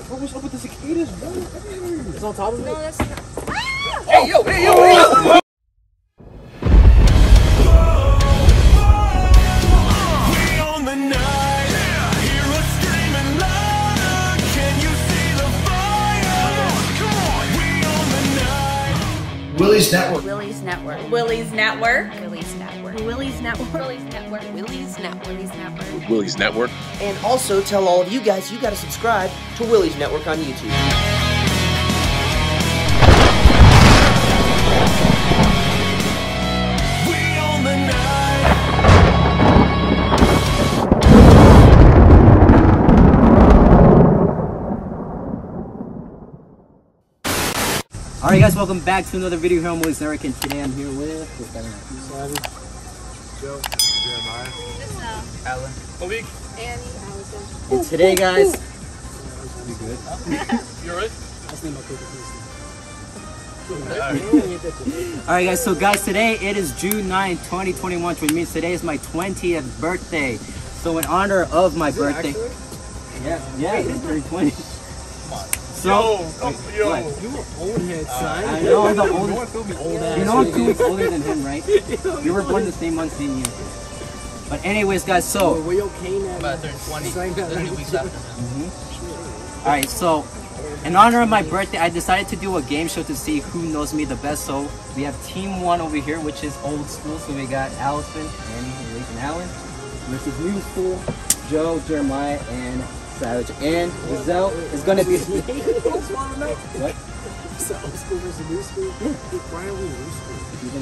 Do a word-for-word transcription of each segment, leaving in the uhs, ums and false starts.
Bro, what's up with the cicadas, bro? It's on top of it? No, that's not. Ah! Hey, yo, hey, yo, hey, yo! Willie's Network. Willie's Network. Willie's Network. Willie's Network. Willie's Network. Willie's Network. Willie's Network. Willie's Network. Willie's Network. And also tell all of you guys you gotta subscribe to Willie's Network on YouTube. Alright guys, welcome back to another video here on Willie's Network, and today I'm here with Savage, Joe, Jeremiah, Alan. Malik. Annie. Allison. And today guys, we good? You alright? That's not my favorite. Alright guys, so guys, today it is June ninth, twenty twenty-one, which means today is my twentieth birthday. So in honor of my birthday, yeah, yeah, it's three twenty. So, yo, yo. What? You an old head, son. I know I'm the oldest. Old ass. You know I'm two weeks older than him, right? We were born the same month, same year. But anyways, guys, so. Where your cane at? About twenty, thirty weeks after. Mm-hmm. Alright, so in honor of my birthday, I decided to do a game show to see who knows me the best. So we have Team One over here, which is old school. So we got Allison, Annie, Malik, and Alan versus new school, Joe, Jeremiah, and Savage. And Giselle is gonna be. What? So old school versus new school? Yeah. Why are we new school?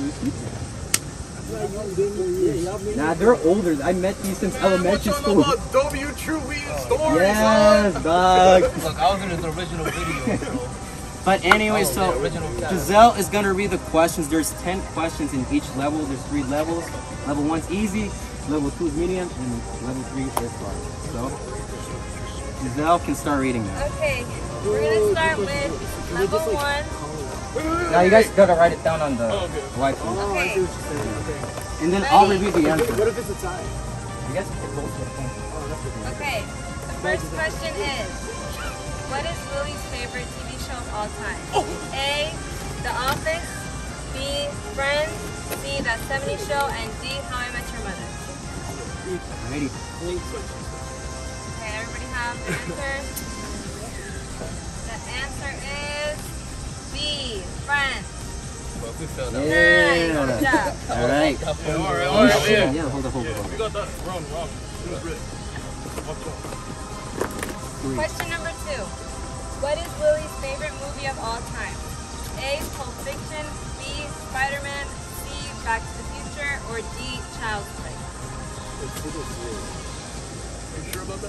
Nah, they're older. I met these since elementary school. About W True Weed stories. Yes, dog. Look, I was in the original video, bro. But anyway, Oh, so the original cast. Giselle is gonna read the questions. There's ten questions in each level. There's three levels. Level one's easy, level two is medium, and level three is hard. So Giselle can start reading now. Okay, we're gonna start with level one. Now you guys gotta write it down on the Oh, okay. whiteboard. Oh, I see Okay. what you're saying. Okay. And then I'll review the answer. What if it's a tie? You guys can vote for the thing. Oh, that's okay. Okay, the first question is, what is Willie's favorite T V show of all time? A, The Office, B, Friends, C, That seventies Show, and D, How I Met Your Mother. Ready? Okay, everybody have the answer? The answer is B, Friends. Well, we failed that. Yeah. Nice, good job. All right. Yeah, all right, Oh, all right, shit. yeah. Yeah, hold on, hold on, Yeah, hold we on. got that wrong, wrong. It was red. Watch out. Question number two. What is Willie's favorite movie of all time? A, Pulp Fiction, B, Spider-Man, C, Back to the Future, or D, Child's Play? Are you sure about that?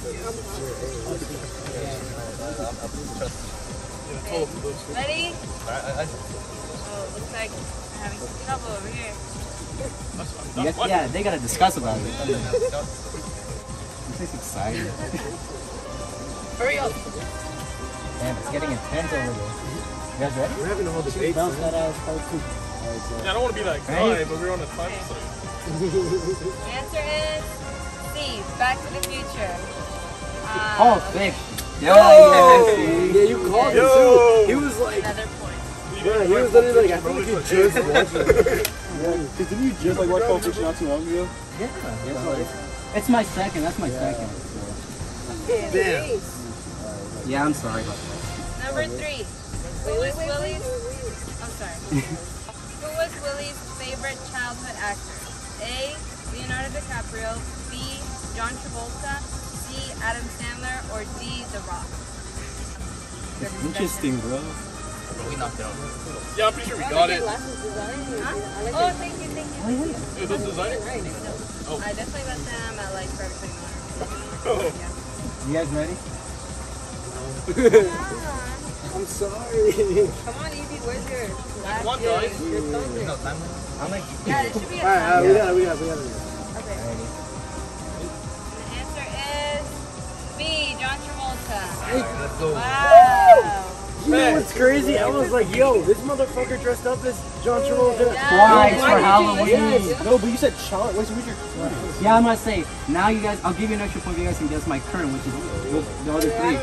Yeah, total for those. Ready? I, I, I, Oh, looks like we're having some trouble over here. that's fine. You guys, yeah, they gotta discuss about it. Yeah. This is exciting. Hurry up. Damn, it's getting intense over there. You guys ready? We're having a whole debate. Bounce that ass part two. Yeah, I don't want to be that guy, but we're on a time constraint. The answer is C, Back to the Future. Uh, Oh, thick. Yeah, you called it Yo. too. He was like, Another point. yeah, he was literally like, I think you just watched it. Yeah, didn't you just like watch Pulp Fiction not too long ago? Yeah, it's, like, it's my second. That's my second. So. Damn. Yeah, I'm sorry about that. Number three. Who was Willie's? I'm sorry. Who was Willie's favorite childhood actor? A, Leonardo DiCaprio, B, John Travolta, C, Adam Sandler, or D, The Rock? It's interesting, bro. We knocked it out. Yeah, I'm pretty sure we got it. Huh? Oh, thank you, thank you. Is this designer? Oh. I definitely let them at like Forever twenty-one. Oh. Yeah. You guys ready? I'm sorry. Come on, Evie, where's your last Come on, year? guys. Your thunder? No time. I'm like, Yeah, it should be a Alright, time. alright, we got it, we got it, we got it. Okay. The answer is B, John Travolta. Let's go. Wow. You know what's crazy? I was like, yo, this motherfucker dressed up as John Travolta. Twice for Halloween. Yes. No, but you said child. Wait, so what's your current? Yeah, I'm gonna say, now you guys, I'll give you an extra point if you guys can guess my current, which is the other three.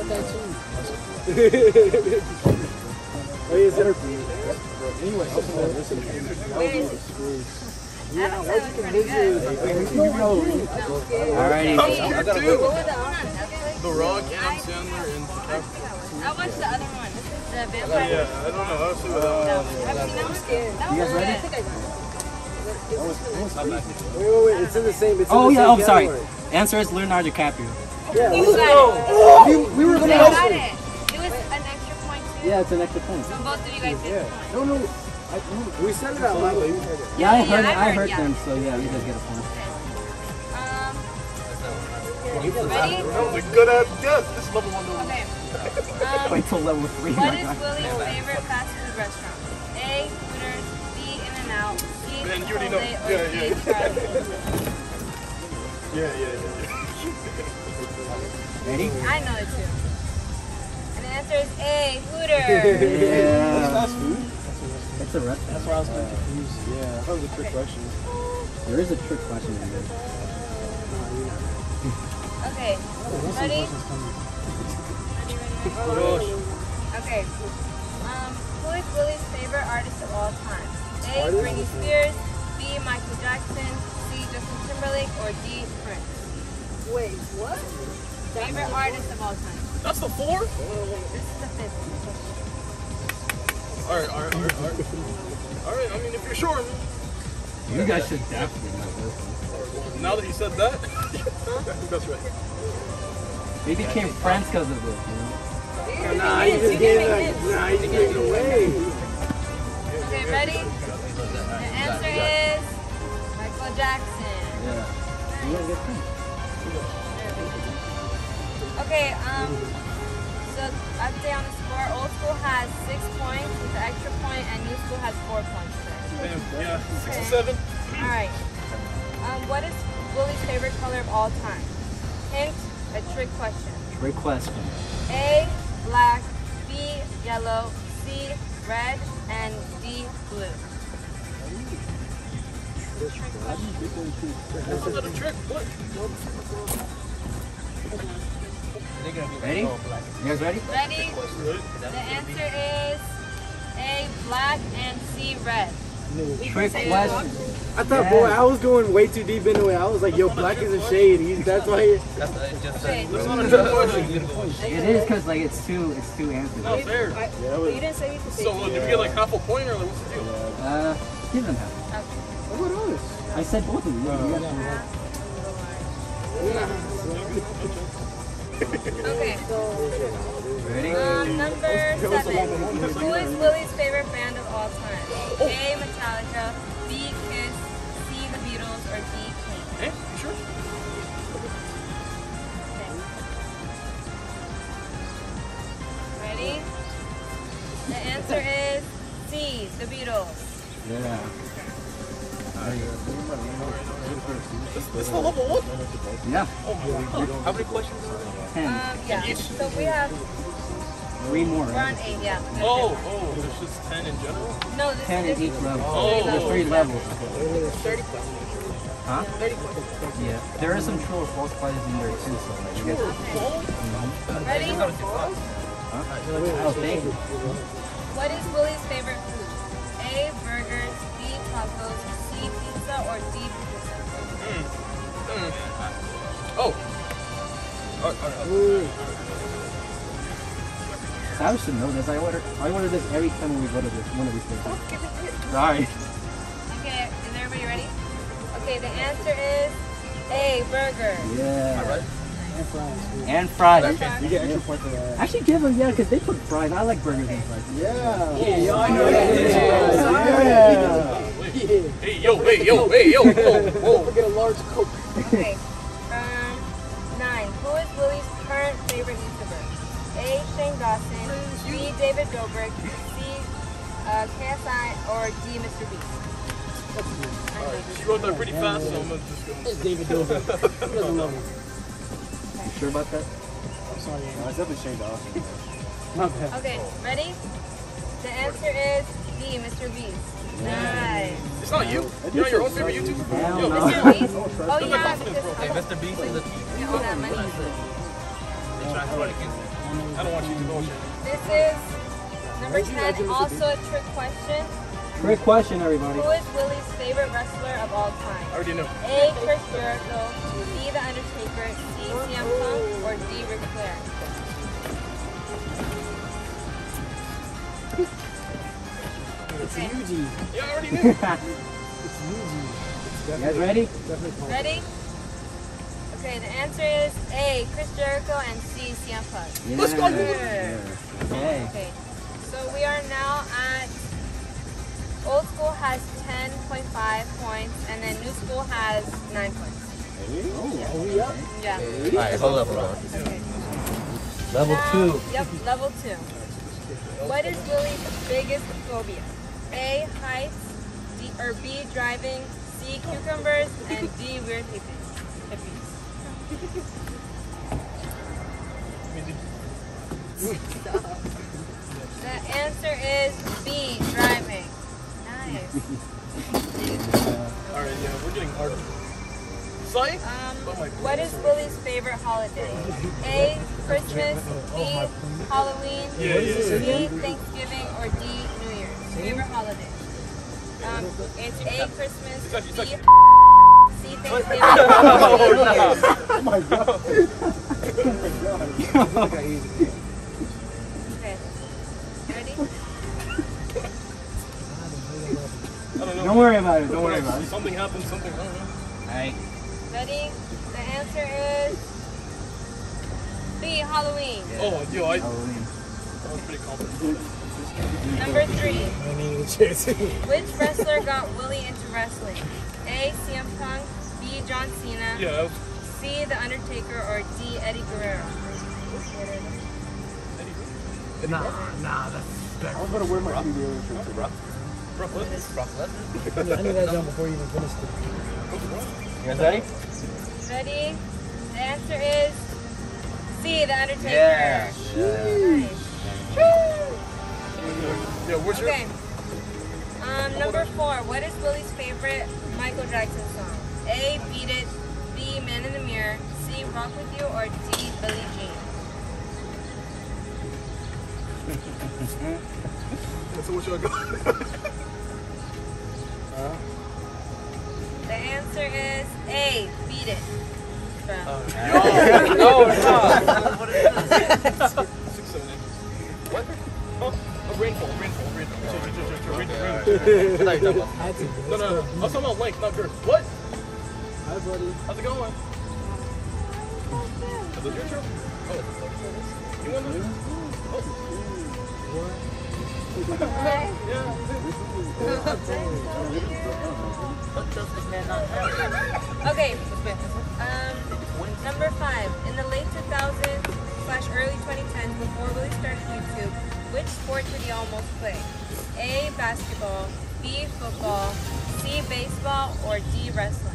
Oh, yeah, is it her? Anyway, Yeah, why'd you convince Alrighty. What was the other one? The Rock, Adam Sandler, and DiCaprio. I watched the other one. The vampire. Yeah, I don't know. I'll see what No, I've seen that one. That You guys one was ready? good. wait, wait, wait. It's in the same. It's in Oh the yeah, same I'm sorry. category. Answer is Leonardo DiCaprio. Yeah, we, You got we, we were it. gonna You help got you. it. It was an extra point too. Yeah, it's an extra point. So both of you guys did Yeah. the point. No, no. I, we said it out loud. We heard it. Yeah, I Yeah, heard I it. I heard, heard yeah. them, so yeah, you guys get a point. Um, ready? That was a good ass guess. This is level one. Okay. Um, Wait till level three. what is Willie's favorite fast food restaurant? A. Hooters. B. In-N-Out. C. Man, you already know. Chipotle, or Yeah, D. yeah. Charlie. Yeah, yeah, yeah. Ready? I know it too. And the answer is A. Hooters. Yeah. Fast food? It's a restaurant. That's why I was confused. Yeah, I thought it was a trick question. There is a trick question in there. Okay. Ready? Ready, ready, ready? Okay. Um, who is Willie's favorite artist of all time? A. Britney Spears. B. Michael Jackson. C. Justin Timberlake. Or D. Prince. Wait, what? Favorite artist of all time. That's the four? This is the fifth. Alright, alright, alright, alright. Alright, I mean, if you're sure. You guys should definitely know this one. Now that you said that, I think that's right. They became friends because of this, you know? Nah, you just gave it. Nah, you just gave it away. Okay, ready? The answer is Michael Jackson. Yeah. You guys get points. Okay, um, so I'd say on the score, old school has six points with the extra point, and new school has four points. Damn, yeah, six Okay. and seven. All right. Um, what is Willie's favorite color of all time? Hint, a trick question. Great question. A, black, B, yellow, C, red, and D, blue. That's not a trick. What? Ready? You guys ready? Ready? The answer is A, black, and C, red. Trick question. I thought, boy, I was going way too deep into it. I was like, yo, black is a shade. He's, that's why. He, Okay. That's not a trick question. It is because like it's two, it's two answers. Not fair. I, Yeah, it was- you didn't say you could say So, uh, did we get like half a point or like what's the deal? Uh, give them half. what else? I said both of you. You guys can- Okay. Ready? Um, number seven. Who is Willie's favorite band of all time? A, Metallica, B, Kiss, C, The Beatles, or D, Queen? Eh? You sure? Okay. Ready? The answer is C, The Beatles. Yeah. This, this is the level one? Yeah. How many questions? Ten. Um, yeah. So we have, Three more. we're Right? on eight, yeah. Oh, oh, there's just ten in general? No, this Ten is in each level. Oh. There's three levels. thirty questions. Huh? thirty questions. Yeah. There are some true or false prizes in there too, so like you guys. Ready? Huh? Oh, thank you. What is Willie's favorite food? A, burgers, B, tacos, C, pizza, or D, pizza? Oh. Alright, alright. I should know this. I order I order this every time when we go to this one of these places. Sorry. Okay, is everybody ready? Okay, the answer is A, burger. Yeah. And fries. And fries. You get extra points for that. Actually give them, yeah, because they put fries. I like burgers and fries. Yeah. Yeah, I know that. Yeah. Hey, yo, hey, yo, hey, yo, whoa, whoa. Don't forget a large Coke. Okay, um, nine. Who is Willie's current favorite YouTuber? A, Shane Dawson, B, David Dobrik, C, uh, K S I, or D, Mister Beast? Alright, she wrote that pretty fast, so I'm gonna just go. It's David Dobrik. He doesn't love him. You sure about that? I'm sorry. No, it's definitely Shane Dawson. Not bad. Okay, ready? The answer is B, Mister Beast. Nice. It's not you. You're not your own favorite YouTuber. Hell Yo, no. Mister Beast? Oh yeah, because Hey, Mister Beast is the you all that money. I don't want you to know shit. This is number ten, also a trick question. Great question, everybody. Who is Willie's favorite wrestler of all I time? already know. A, Chris Jericho, B, The Undertaker, C, C M Punk, or D, Ric Flair? It's Okay. Yuji. Yeah, I already knew. It's Yuji. You guys ready? Definitely Punk. Ready? Okay, the answer is A, Chris Jericho, and C, C M Punk. Let's go. Okay. Okay, so we are now at, old school has ten point five points, and then new school has nine points. Oh, we up? Yeah. Alright, hold up, hold on. Okay. Level Now- two. Yep, level two. What is Willie's biggest phobia? A, heights, D, or B, driving, C, cucumbers, and D, weird hippies. hippies. The answer is B, driving. Nice. Alright, yeah, we're getting harder. Sorry? Um, Oh my what is Willie's favorite holiday? A, Christmas, B, Halloween, Yeah, yeah, yeah. C, Thanksgiving, or D, New Year's. Favorite holiday? Um, it's A, Christmas, It's actually- B, it's C, Thanksgiving, Oh, or D, New no. Year's. Oh my god. Oh my god. I think I ate it. Okay. Ready? I don't know. Don't worry about it. Don't worry about it. Something happened, something, I don't know. Alright. Ready? The answer is B, Halloween. Oh, yo, I, I Halloween. was pretty confident. Number three. I need a chance. Which wrestler got Willie into wrestling? A, C M Punk, B, John Cena, Yeah, that was C, The Undertaker, or D, Eddie Guerrero? Nah, nah, that's better. I was gonna wear my P B A shirt. Brock. Brock Lesnar. Brock Lesnar. I knew- I knew that down before you even finished it. You guys ready? Ready? The answer is C, The Undertaker. Yeah. Nice. Yeah, what's your... Okay. Um, number four. What is Willie's favorite Michael Jackson song? A, Beat It, B, Man in the Mirror, C, Rock With You, or D, Billie Jean? So what y'all got? The answer is A, Beat It. From No, it's not. What is this? Six, seven, eight. What? Oh, oh, rainfall, rainfall, rainfall. Chill, chill, chill, chill, rainfall, rainfall. I had to. No, no, no. I was talking about length, not girth. What? Hi, buddy. How's it going? Is it your turn? Oh. You want to? Oh. Okay. Um, number five. In the late two thousands slash early twenty tens, before Willie started YouTube, which sport did he almost play? A, basketball, B, football, C, baseball, or D, wrestling?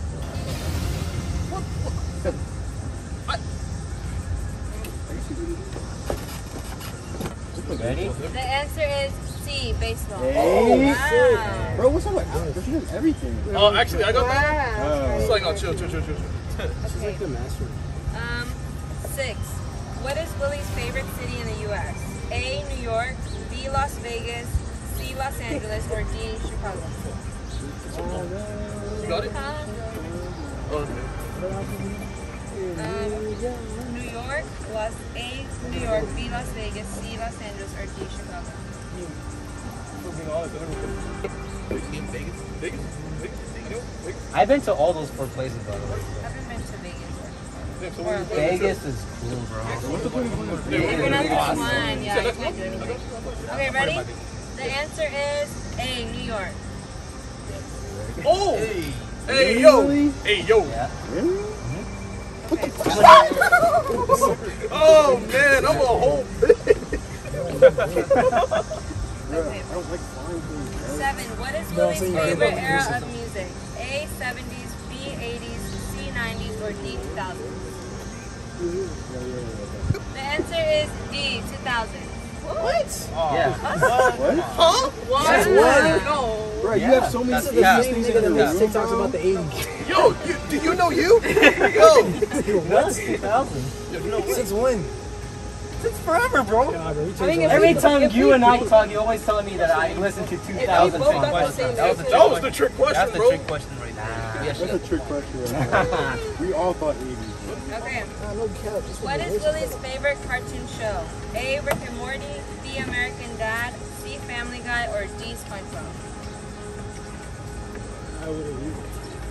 Ready? The answer is C, baseball. Hey. Wow. Bro, what's up with Alex? She does everything. Oh, actually, I got that. Wow. It's like, oh, chill, chill, chill, chill, chill. She's like the master. Um, six. What is Willie's favorite city in the U S? A, New York, B, Las Vegas, C, Los Angeles, or D, Chicago? You got it? Chicago. Oh, okay. Um, New York, Los A, New York, B, Las Vegas, C, Los Angeles, or D, Chicago? Being honest, I never been. Vegas? Vegas? Vegas? Vegas? Vegas? I've been to all those four places, by the way. I haven't been to Vegas. Yeah, so what- what- Vegas is cool, bro. If you're not this Awesome. one, yeah, you can't do anything. Okay, ready? The answer is A, New York. Oh! Hey, yo! Hey, yo! Yeah. Okay. Oh, man, I'm a whole bitch. Okay. I don't like flying things. Seven. What is No, Willie's so you gotta favorite go era music. of music? A, seventies, B, eighties, C, nineties, or D, two thousands? The answer is D, two thousand. What? Yeah. What? Huh? What? That's what? No. Bro, you have so many That's- these yeah. things Nigga that in your makes room, TikToks bro. about the eighties. Yo, you, do you know you? Yo. That's two thousand. Since when? It's forever, bro. God, bro, we I think changed if our Every we- time if you we- and I talk, you always telling me that I listen to two thousand. both got the same That was the answer. that was the trick question, That's the bro. trick question right there. That's a trick question right now. We all thought eighties. Okay. Nah, no cap. Just What for is the Willie's favorite cartoon show? A, Rick and Morty, B, American Dad, C, Family Guy, or D, SpongeBob? I would have used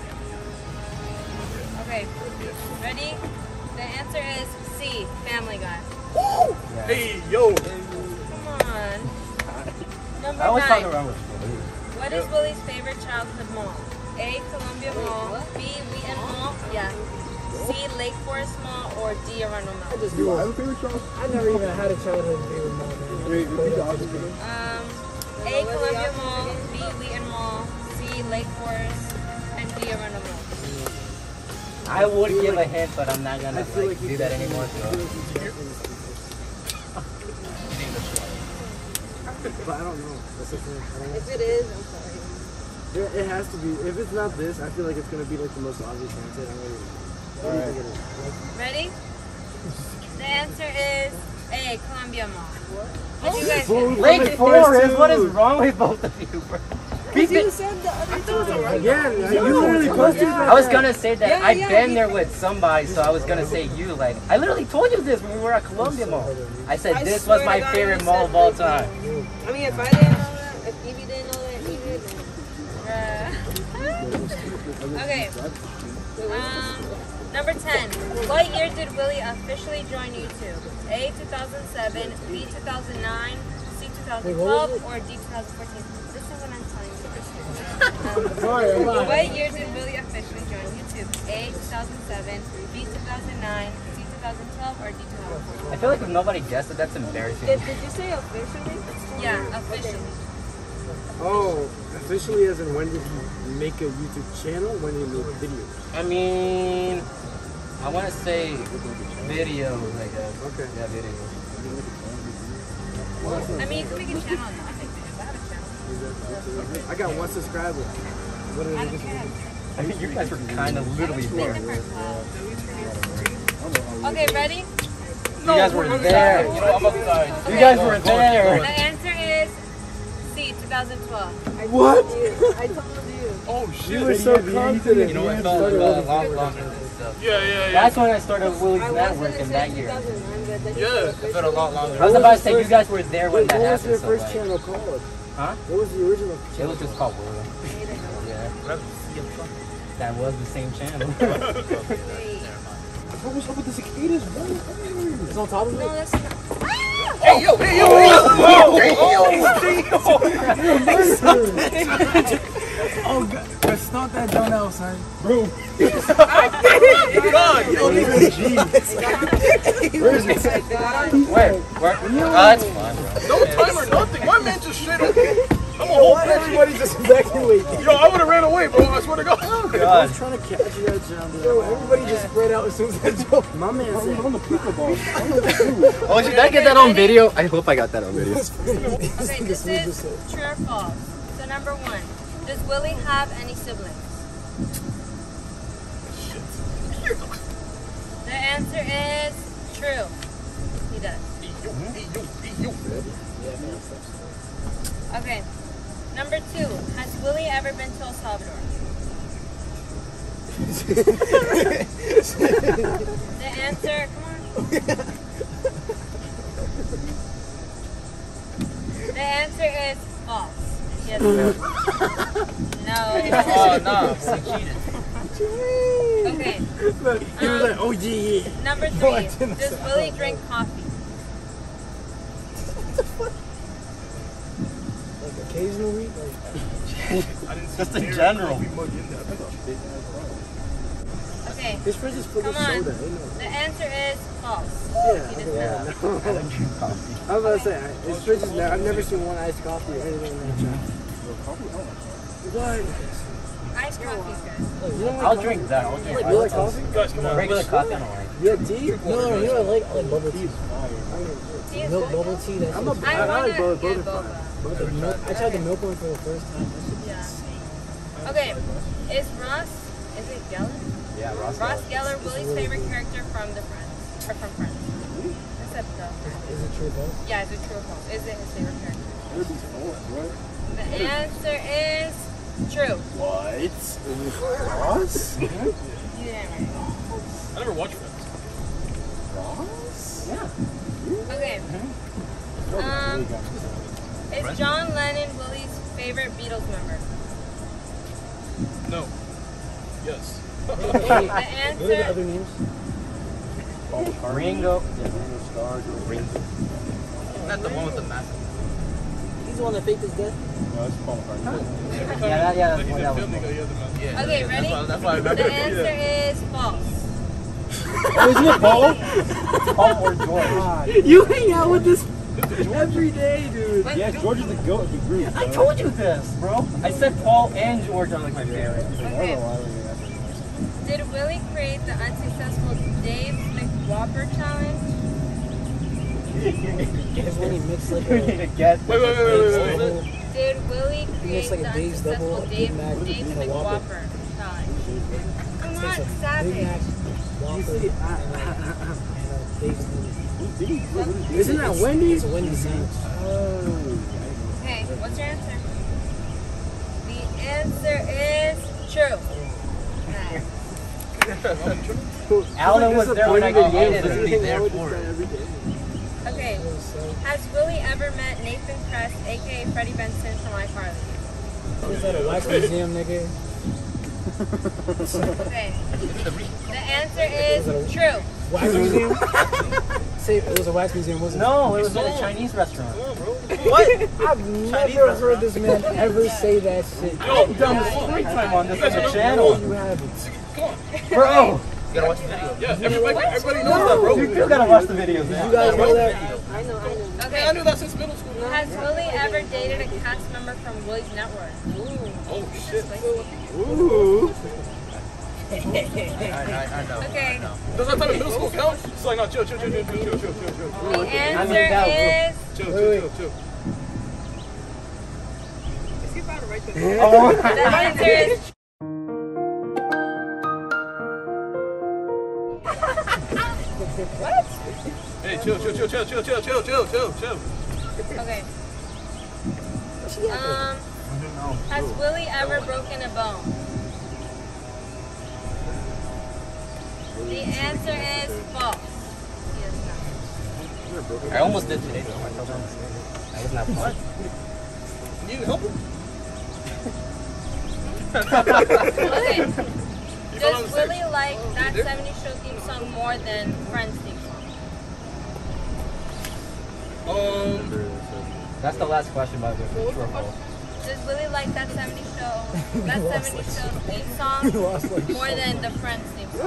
Okay. Ready? The answer is C, Family Guy. Hey, yo. Come on. Number I always talk nine. around with What is Willie's favorite childhood mall? A, Columbia Mall, B, Wheaton Mall, yeah. C, Lake Forest Mall, or D, Arundel I Mall? just You do have it. a favorite show? I never even had a childhood favorite mall, man. Wait, repeat the opposite again. Um, A, Columbia Mall, B, Wheaton Mall, C, Lake Forest, and D, Arundel Mall. I would give a hint, but I'm not gonna like, do that anymore. So. But I don't know. That's the thing. I don't know. If it is, I'm sorry. Yeah, it has to be. If it's not this, I feel like it's gonna be like the most obvious answer. I'm ready. What do you think it is? Ready? The answer is A, Columbia Mall. What do you guys Boom. think? Lake Lake Forest, Forest, what is dude. wrong with both of you, bro? You said the other time. Again, you literally posted I was gonna say that Yeah, I've yeah, been he- there with somebody, so I was gonna say you. Like, I literally told you this when we were at Columbia Mall. I said I this swear was to my God, favorite you mall said of all Lake time. I mean, if I didn't know that, if Evie didn't know that, he didn't. Uh, okay. Um, number ten. What year did Willie officially join YouTube? A, two thousand seven, B, two thousand nine, C, two thousand twelve, or D, two thousand fourteen? This is what I'm telling you. Um, Sorry, I'm not. what year did Willie officially join YouTube? A, two thousand seven, B, two thousand nine, C, two thousand twelve, or D, two thousand fourteen? I feel like if nobody guessed it, that's embarrassing. Did, did you say officially? Yeah, officially. Oh, officially as in when did he make a YouTube channel? When did he make videos? I mean, I want to say video, like a Okay. yeah, video. I mean, you can make a channel and not make videos. I have a channel. I got one subscriber. What did I I don't just care. I mean, you guys were kind of literally there. Okay, ready? You guys were there. You know, I'm outside. You guys were The there. answer is C, twenty twelve. What? I told you. Oh shit. You were so confident. You know, it You felt started uh, with- a lot longer than stuff. Yeah, yeah, yeah. That's when I started Willie's I was Network gonna in say that year. two thousand nine, but then you Yeah, said It felt a lot longer. I was about to say you guys were there when Wait, that what was happened. your So first like, channel called? huh? What was the original? It was just called Willie. Yeah, that was the same channel. What was up with the cicadas? What is that? It's on top of No, it? that's not. Hey, yo, hey, yo, hey, yo, hey, yo, hey, yo. Oh, God. It's not that done out, son. Bro, God, yo, where is it? Where? Where? Oh, that's fine, bro. no time or nothing. My man just straight up. I'm a whole Why did everybody just evacuate? Yo, I would have ran away, bro. I swear to God. I was trying to catch you that jump. Yo, everybody just spread out as soon as that jump. My man I'm said, on the people ball. I'm on the Oh, should I get that on video? I hope I got that on video. Okay, this is true or false. So number one, does Willie have any siblings? The answer is true. He does. Okay. Number two, has Willie ever been to El Salvador? The answer, come on. The answer is false. Yes. No. Oh, no. He cheated. Okay. he was like, oh, yeah, yeah. Number three, does Willie drink coffee? Like occasionally? Like, Just in general. Okay. his fridge is full of Come on. soda. Ain't no- The answer is false. Yeah. He does yeah. not. I was about to say, I- his fridge is never, I've never seen one iced coffee or anything like that. What? Iced coffee's good. You don't like I'll coffee? drink that. I'll drink You like coffee? Guys, come on. regular coffee. I don't like. Yeah, tea? No, no, you know what I like? I like bubble tea. Tea is Milk good. bubble tea, that's I'm a, just- I, I wanna like both. get Both are boba. fine. the milk. I tried the milk one for the first time. Yeah. Okay, is Ross, is it Geller? Yeah, Ross. Ross Geller Willie's favorite character from the Friends, or from Friends? I said the Friends. Is it true though? Yeah, is it true or false? Is it his favorite character? It'd be false, right? The answer is true. What? Ross? You didn't right. I never watched Friends. Ross? Yeah. Okay. Um, is John Lennon Willie's favorite Beatles member? No. Yes. The What are the answer, other names? Ringo. Ringo Starr, Ringo. Not the one with the massive. He's the one that faked his death. No, that's Paul McCartney. Yeah, that, yeah, He that's what did that was. film, nigga, he had the mouth. Yeah. Okay, yeah, ready? That's why, that's why I remember. the answer is false. Oh, isn't it Paul? Paul or George. You hang out with this every day, dude. What? Yeah, George is the goat of the group. I told you this, bro. I said Paul and George are like my favorite. Okay. Did Willie create the unsuccessful Dave McWhopper challenge? It's when he mixed like You need a... to get. Wait, wait, wait, wait, wait, wait. Did Willie create like a the Dave's unsuccessful double, Dave, Big Mac, Dave's and a Whopper. McWhopper challenge? Come Tastes on, like Big savage. Mac, Whopper, and, uh, and uh, Dave's Double. Isn't that Wendy's? It's a Wendy's sandwich. Okay, what's your answer? The answer is true. Nice. Alan was there when I I'll created literally it. be there for it. Okay, has Willie ever met Nathan Kress, aka Freddie Benson from iCarly? Is that a wax museum, nigga? Okay, the answer is true. Wax museum? Say it was a wax museum, wasn't it? No, it was at a Chinese restaurant. What? I've never heard this man ever say that shit. I've done the story time on this on the channel. You haven't. Bro, You gotta watch the video. Yeah, everybody, everybody knows that, bro. you still gotta watch the videos, You man. guys know that? I know, I know. I Okay, knew that since middle school. has Willie ever dated a cast member from Willie's Network? Oh, shit. Ooh. I, I, I know. Okay. I know. Does that time in middle school count? It's like, no, chill, chill, chill, chill, chill, chill, chill, chill, chill. The answer is Chill, chill, chill, chill. Oh, the answer is Hey, chill, chill, chill, chill, chill, chill, chill, chill, chill, chill. okay. Um, has Willie ever broken a bone? The answer is false. He has not. I almost did today, though. I felt that mistake. I was not fun. You need help him? Okay. You fell on Does the Willie stage. like that seventies show theme song more than Friends theme song? Um, That's the last question, by the way. True or false? Does Willie like that seventies show that seventies show theme song more than the Friends theme song?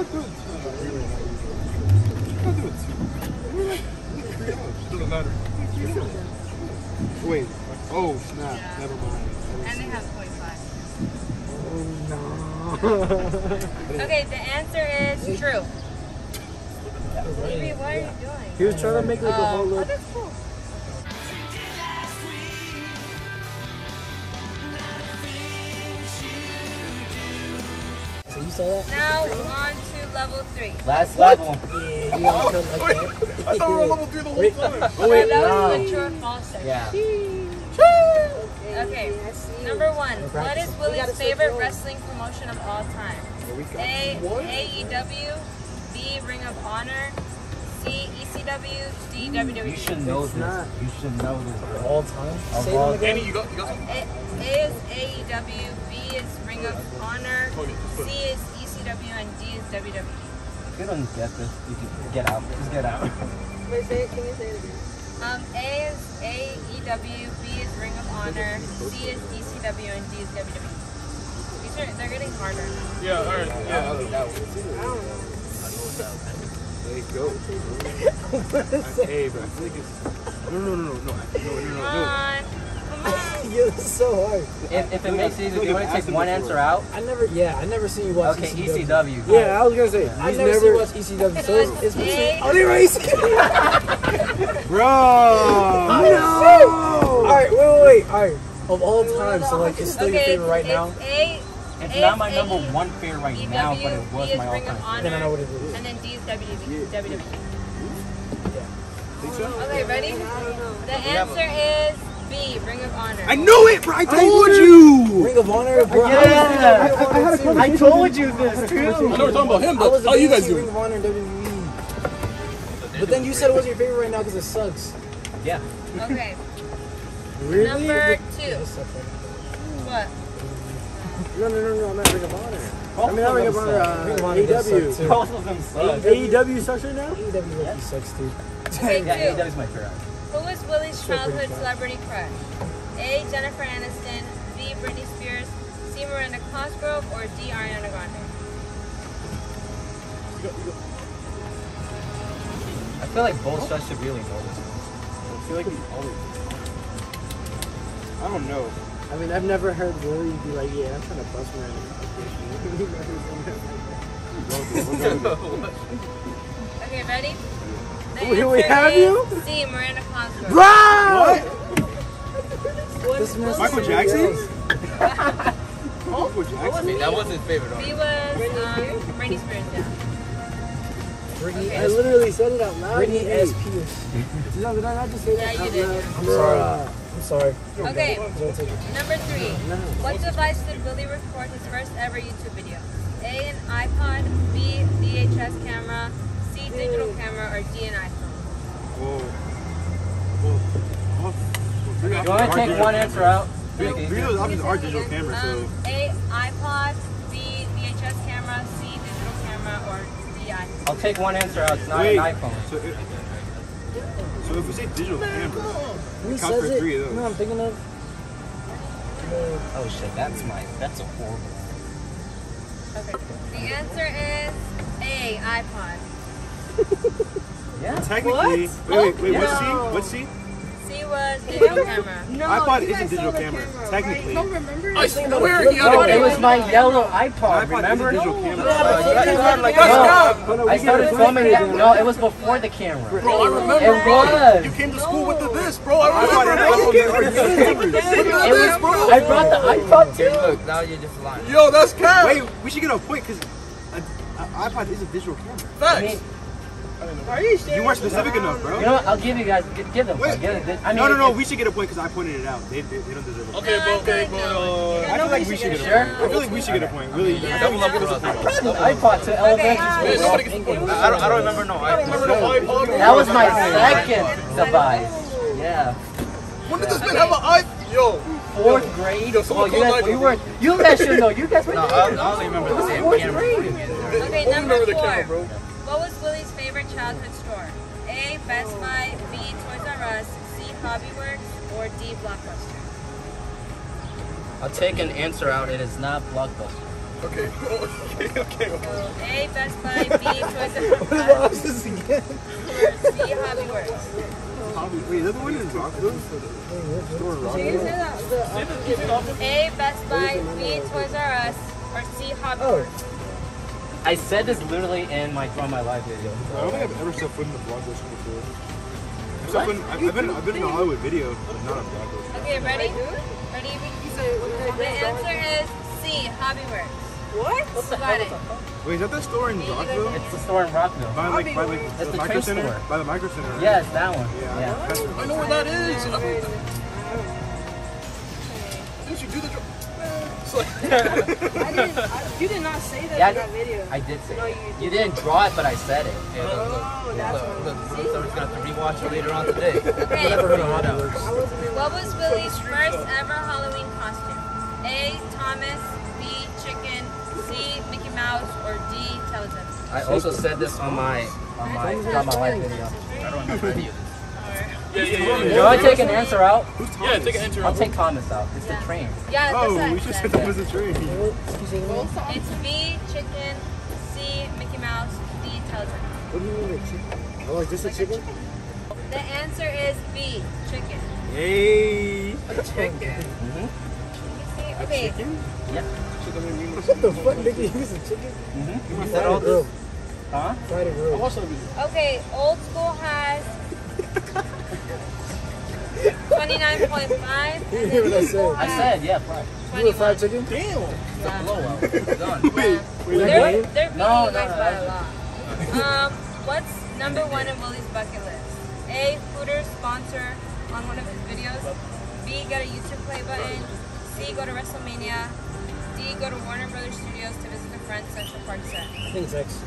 doesn't matter. Wait. Oh, snap. Yeah. Never mind. And they have point five. No. Okay, the answer is true. Baby, what are you doing? He was trying to make like a whole Oh, look. that's cool. So you saw that? Now on to level three. Last level. Yeah, you don't kill like Wait, that. I thought we were on level three the whole Wait. time. Oh, wait, that no. was the true or false section. Yeah. Okay, number one. What is Willie's favorite wrestling promotion of all time? A. A E W. B. Ring of Honor. C. E C W. D. W W E. You should know It's this. not. You should know this, bro. All time. Of Say all- them again. Annie, you got, you got something? A, A is A E W. B is Ring of Honor. C is E C W. And D is W W E. If you don't get this, you can get out. Just get out. Wait, say it. Can you say it again? Um, A is A E W. B is Ring of Honor. C is E C W. And D is W W E. These are, they're getting harder. Yeah, alright. Yeah, that one. I don't know. There you go. Hey, but I feel like it's. No, no, no, no, no. No, no, no, Come no. on. Come on. Yeah, this is so hard. If, if it makes it easier, do you want to take one answer out? I never, yeah, I never seen you watch Okay, E C E W. C W. Yeah, I was gonna say. I he's never, never. seen you watch E C W, so it's, it's between. A. Oh, they race. Bro. No. All right, wait, wait, wait. All right, of all time, so like, it's still your Okay, favorite right it's now. A. It's A not is my number A E one favorite right W, now, but it was B is my Ring of all-time. Honor, Then I know what it is. and then D is W W E. W W E. Think so? Okay, ready? The answer is B, Ring of Honor. I knew it, bro. I told you. Ring of Honor, bro. Yeah. I, was, I, I, had a I told you this too. I know we're talking about him, I but was how you guys Ring doing? of Honor and W W E. But then you said it wasn't your favorite right now because it sucks. Yeah. Okay, Really? number Yeah, two. it sucks right What? now. No, no, no, no, I'm not Ring of Honor. I mean, not Ring of Honor. Uh, Ring of Honor A E does W. suck, too. Both of them suck. A E W sucks right now. A E W lucky sucks too. Okay, Yeah, two. that is my favorite. Who was Willie's Sure, pretty childhood fun. celebrity crush? A, Jennifer Aniston, B, Britney Spears, C, Miranda Cosgrove, or D, Ariana Grande? I feel like both of us should really know this one. I feel like we always. I don't know. I mean, I've never heard Willie be like, yeah, I'm trying to bust my Okay, ready? The Here we answer have is you? C, Miranda Cosgrove. What? This must Michael be Jackson? else. Michael Jackson? That was his favorite. B was um, Britney Spears, yeah. Britney Okay. I S. literally said it out loud. Britney S. Pierce. Did I, did I not just say Yeah, that? you did. I'm sorry. I'm sorry. Okay, Don't take it. number three. What device did Willie record his first ever YouTube video? A, an iPod, B, V H S camera, C, digital camera, or D, an iPhone? Whoa. Whoa. Oh. You want to take one answer out? Three three of those options are digital cameras, so. Um, A, iPod, B, V H S camera, C, digital camera, or D, iPhone? I'll take one answer out. It's not Wait. an iPhone. So, it, so if we say digital camera, Who count says for it? three of You know what I'm those. thinking of? Oh shit, that's my. That's a horrible. Okay. The answer is A, iPod. Yeah. Technically, wait, wait, wait, what's C? What's C? C was digital camera. iPod isn't digital camera. Technically. I swear he No, had it a was my yellow iPod. iPod Remember? isn't digital camera. No, I started filming it. No, it was before the camera. Bro, I remember. It was. You came to school with the this, bro. I iPod remember. and iPhone With the It this, was. bro. I brought the iPod too. Look, now you're just lying. Yo, that's cap. Wait, we should get a point because an iPod is a digital camera. I mean, Facts. You weren't specific enough, bro. you know what? I'll give you guys. Give, give them. Wait. One. Give it. I mean, No, no, no. if- We should get a point because I pointed it out. They, they, they don't deserve it. Okay, but okay, but uh, I feel like we should get a Sure? point. I feel like we should get a point. Really, double up, double up. I brought the iPod to elementary Man, school. nobody gets a point. I don't, I don't remember no I don't remember iPhone. the iPod. That was my second device. Yeah. When did this man have an iPhone? Yo, Fourth grade. Yo, someone Oh, you call guys, Nigel. you were. You guys should know. You guys were. No, I, I only remember the same Fourth camera. grade. Okay, only number remember the four. camera, bro. What was Willie's favorite childhood store? A, Best Buy, B, Toys R Us, C, Hobbyworks, or D, Blockbuster? I'll take an answer out. It is not Blockbuster. Okay, okay, okay. So A, Best Buy, B, Toys R Us, this again? or C, Hobbyworks? Wait, is that the one in Rockville? Store in Rockville? A, Best Buy, B, Toys R Us, or C, Hobbyworks? I said this literally in my Draw My Life video. I don't think I've ever set foot in the Blockbuster before. I've, set foot in, I've, I've been, I've been in a Hollywood video, but not a Blockbuster. Okay, ready? Ready? The answer is C, Hobbyworks. What? What the Got hell? it. Wait, is that the store in Rockville? It's the store in Rockville. By like, by like It's the, the Micro train Center? store. By the Micro Center, right? Yeah, it's that one. Yeah. Yeah. I know where that is. Didn't you do the job? It's like, I didn't. I, you did not say that Yeah, in that video. I did say No, it. you You didn't draw it, but I said it. Yeah, look, look, Oh, that's look, what. look, look, someone's gonna have to rewatch it later on today. Okay. Never heard of Hobbyworks. I wasn't in What was Willie's first ever Halloween costume? A, Thomas, B, Chicken, C, Mickey Mouse, or D, Teletubbies? I also said this on my on my Draw My Life video. I don't remember any of this. yeah, yeah, yeah. You want to take an answer out? Yeah, take an answer. I'll take Thomas out. It's the Yeah. train. Yeah, that's Oh, what we I should said. set that as a tree. It's B, Chicken, C, Mickey Mouse, D, Teletubbies. What do you mean, like chicken? Oh, like just a chicken? The answer is B, Chicken. Yay! Chicken. Mm-hmm. Okay. Yeah. What the fuck, nigga? You some chicken? Mm-hmm. Fried or grilled? Huh? Fried or grilled? Okay, old school has twenty-nine point five. You hear what I said? I said, yeah, fried. You want fried chicken? Damn. Yeah. Blowout. Done. Wait, Yeah. They're, wait. they're beating No, you no, guys no, by a that's- lot. Um, what's number one in Willie's bucket list? A. Hooters sponsor on one of his videos. B. Get a YouTube play button. C. Go to WrestleMania. D. Go to Warner Brothers Studios to visit the Friends Central Park set. I think it's X.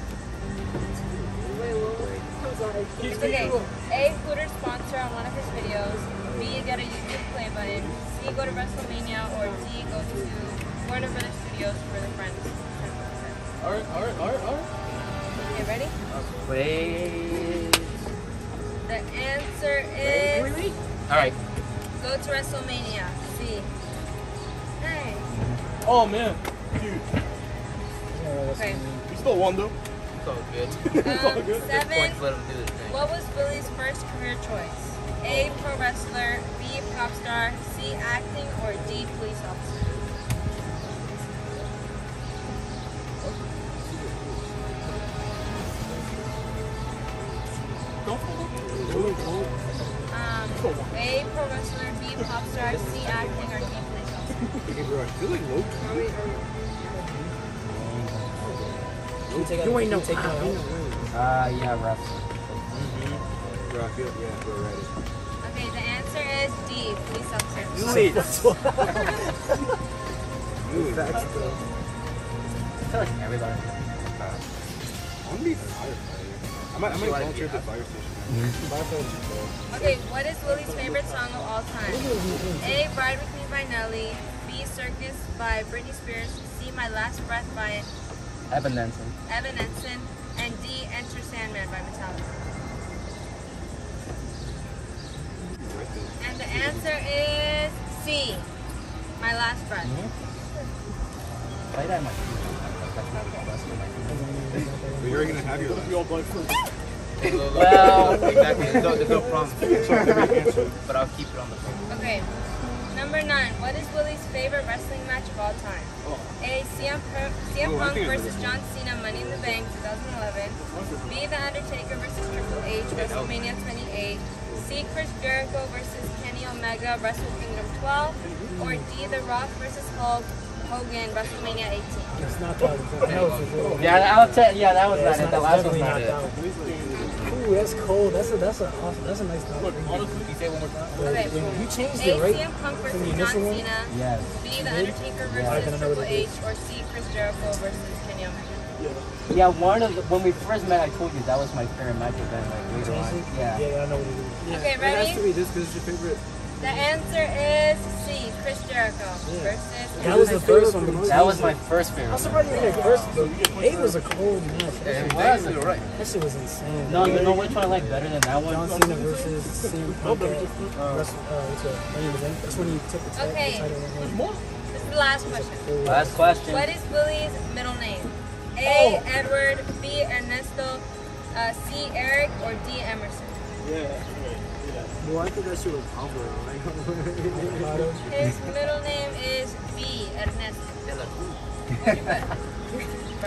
Wait, what? I'm sorry. It's okay. A. Hooters sponsor on one of his videos. B. Get a YouTube play button. C. Go to WrestleMania. Or D. Go to Warner Brothers Studios for the Friends Central set. Alright, alright, alright, alright. Okay, ready? Wait. The answer is Alright. go to WrestleMania. C. Hey. Oh man. Dude. Okay. You still won though. It's all good. It's all Um, good. seven. Points, let him do his thing. What was Willie's first career choice? A. Pro wrestler. B. Pop star. C. Acting. Or D. Police officer. Um, A. Pro wrestler. B. Pop star. C. Acting. Or D. Police officer. Okay, bro, I feel like low You ain't no take out. Uh, yeah, wrestling. Bro, I feel, yeah, bro, right. Okay, the answer is D. Police officer. Wait. Facts, bro. I feel like everybody. I want to be a firefighter. I might, I might volunteer at the fire station. Okay, what is Willie's favorite song of all time? A. Ride With Me by Nelly. B. Circus by Britney Spears. C. My Last Breath by Evanescence. Evanescence. And D. Enter Sandman by Metallica. And the answer is C. My Last Breath. Play that in my But you're going to have your last. You all black first. Well, Exactly. There's no, there's no problem. Sorry, the right answer. But I'll keep it on the phone. Okay. Number nine. What is Willie's favorite wrestling match of all time? A. C M, per- C M Oh, I Punk think I know versus this. John Cena, Money in the Bank, twenty eleven. B. The Undertaker versus Triple H, WrestleMania twenty-eight. C. Chris Jericho versus Kenny Omega, Wrestle Kingdom twelve. Or D. The Rock versus Hulk Hogan, WrestleMania eighteen. It's not that. That was for sure. yeah, I'll tell. Yeah, that was Yeah, not it's it. The not- last was definitely not not it. that one. Ooh, that's cold. That's a that's a awesome. That's a nice dog. Look, honestly, you say one more time. Okay. When you changed A. it, right? C M Punk versus From the John initial one? Cena. Yes. B. The Undertaker I versus don't know what Triple it H. Or C. Chris Jericho versus Kenny Omega. Yeah, one of the, when we first met, I told you that was my favorite match. But then, like later on, yeah. Yeah, I know what it is. Okay, It has to ready? be this because it's your favorite. The answer is C. Chris Jericho Yeah. versus. That was the first one. That was my first favorite. I'm surprised you didn't first. Eight was a cold match. That It shit was. was- You're right. That shit was insane. No, you know which one I like better than that one? John Cena versus C M Punk. at, Uh, Wrestle- uh, what's it? Money in the Bank. That's when he took the title. Okay. title and won. This is the last question. Last question. What is Willie's middle name? A. Oh. Edward. B. Ernesto. Uh, C. Eric. Or D. Emerson. Yeah. Well, I think that shit was Alvaro. His middle name is B. Ernesto. What'd you put?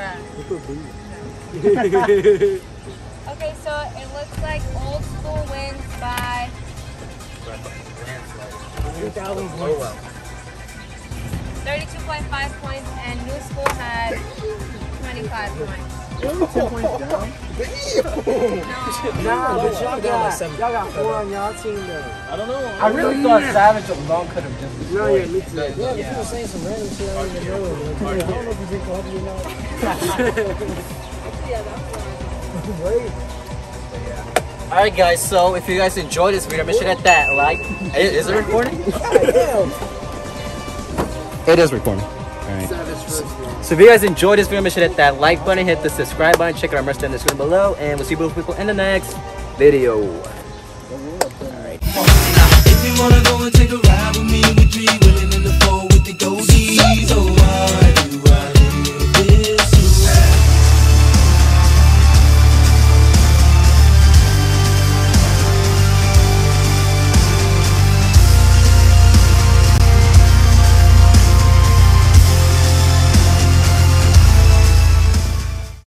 Bruh. Okay, so it looks like Old School wins by three thousand Oh points. well. thirty-two point five points, and New School had twenty-five points. ten points down. No. Nah, but y'all got y'all got four on y'all team though. I don't know. I really thought Savage alone could have just No, yeah, destroyed. me too. Good, Yeah, yeah. you were saying some random shit I don't even know. Like, I don't know if you drink coffee or not. Yeah, that was Wait. Alright guys, so if you guys enjoyed this video, make sure that that like. Is it recording? Damn. It is recording. Alright. So if you guys enjoyed this video, make sure that that like button, hit the subscribe button, check out our merch down in the description below, and we'll see both people in the next video. If you wanna go and take a ride with me, we three will